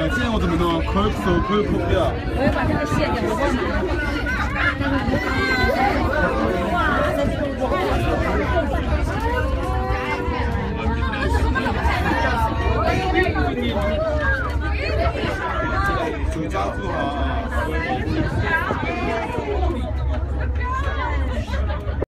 现在我怎么弄？可手可口呀。 我要把这个卸掉，我帮忙。哇，这这个酒家做好。